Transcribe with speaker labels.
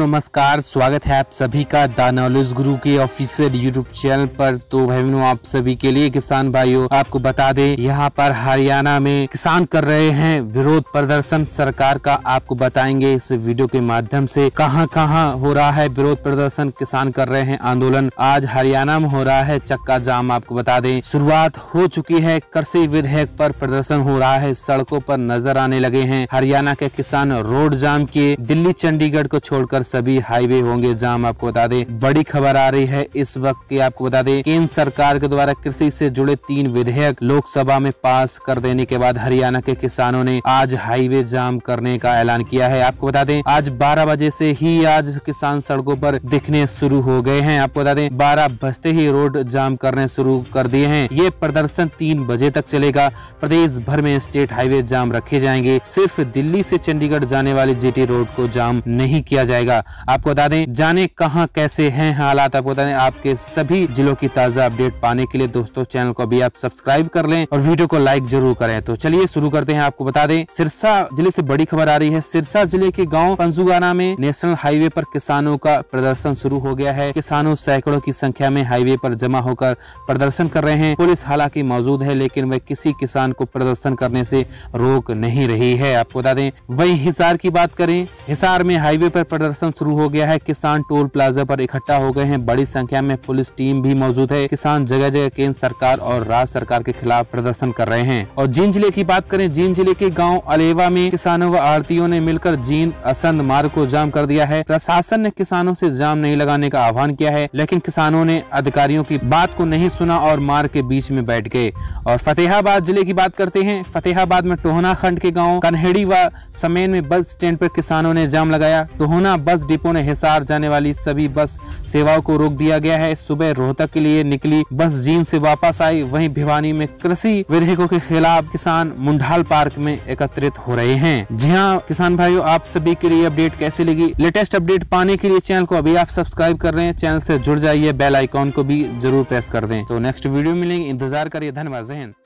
Speaker 1: नमस्कार, स्वागत है आप सभी का द नॉलेज गुरु के ऑफिशियल यूट्यूब चैनल पर। तो भाई बहनों, आप सभी के लिए किसान भाइयों आपको बता दें, यहाँ पर हरियाणा में किसान कर रहे हैं विरोध प्रदर्शन सरकार का। आपको बताएंगे इस वीडियो के माध्यम से कहां कहां हो रहा है विरोध प्रदर्शन, किसान कर रहे हैं आंदोलन। आज हरियाणा में हो रहा है चक्का जाम। आपको बता दें शुरुआत हो चुकी है, कृषि विधेयक पर प्रदर्शन हो रहा है, सड़कों पर नजर आने लगे हैं हरियाणा के किसान। रोड जाम किए, दिल्ली चंडीगढ़ को छोड़कर सभी हाईवे होंगे जाम। आपको बता दें बड़ी खबर आ रही है इस वक्त की। आपको बता दें केंद्र सरकार के द्वारा कृषि से जुड़े 3 विधेयक लोकसभा में पास कर देने के बाद हरियाणा के किसानों ने आज हाईवे जाम करने का ऐलान किया है। आपको बता दें आज 12 बजे से ही आज किसान सड़कों पर दिखने शुरू हो गए हैं। आपको बता दें 12 बजते ही रोड जाम करने शुरू कर दिए हैं। ये प्रदर्शन 3 बजे तक चलेगा। प्रदेश भर में स्टेट हाईवे जाम रखे जाएंगे। सिर्फ दिल्ली से चंडीगढ़ जाने वाली जीटी रोड को जाम नहीं किया जाएगा। आपको बता दें जाने कहां कैसे हैं हालात। आपको बता दें आपके सभी जिलों की ताजा अपडेट पाने के लिए दोस्तों चैनल को अभी आप सब्सक्राइब कर लें और वीडियो को लाइक जरूर करें। तो चलिए शुरू करते हैं। आपको बता दें सिरसा जिले से बड़ी खबर आ रही है। सिरसा जिले के गांव पंजुगाना में नेशनल हाईवे पर किसानों का प्रदर्शन शुरू हो गया है। किसानों सैकड़ों की संख्या में हाईवे पर जमा होकर प्रदर्शन कर रहे हैं। पुलिस हालांकि मौजूद है, लेकिन वह किसी किसान को प्रदर्शन करने से रोक नहीं रही है। आपको बता दें वही हिसार की बात करें, हिसार में हाईवे पर प्रदर्शन शुरू हो गया है। किसान टोल प्लाजा पर इकट्ठा हो गए हैं। बड़ी संख्या में पुलिस टीम भी मौजूद है। किसान जगह जगह केंद्र सरकार और राज्य सरकार के खिलाफ प्रदर्शन कर रहे हैं। और जींद जिले की बात करें, जींद जिले के गांव अलेवा में किसानों व आढ़तियों ने मिलकर जींद असंध मार्ग को जाम कर दिया है। प्रशासन ने किसानों से जाम नहीं लगाने का आह्वान किया है, लेकिन किसानों ने अधिकारियों की बात को नहीं सुना और मार्ग के बीच में बैठ गए। और फतेहाबाद जिले की बात करते हैं। फतेहाबाद में टोहना खंड के गाँव कन्हेड़ी व समेन में बस स्टैंड पर किसानों ने जाम लगाया। टोहना बस डिपो ने हिसार जाने वाली सभी बस सेवाओं को रोक दिया गया है। सुबह रोहतक के लिए निकली बस जींद से वापस आई। वहीं भिवानी में कृषि विधेयकों के खिलाफ किसान मुंडाल पार्क में एकत्रित हो रहे हैं। जी हाँ किसान भाइयों, आप सभी के लिए अपडेट कैसे लगी? लेटेस्ट अपडेट पाने के लिए चैनल को अभी आप सब्सक्राइब कर रहे हैं, चैनल से जुड़ जाइए, बेल आइकॉन को भी जरूर प्रेस कर दें। तो नेक्स्ट वीडियो मिलेंगे, इंतजार करिए। धन्यवाद। जय हिंद।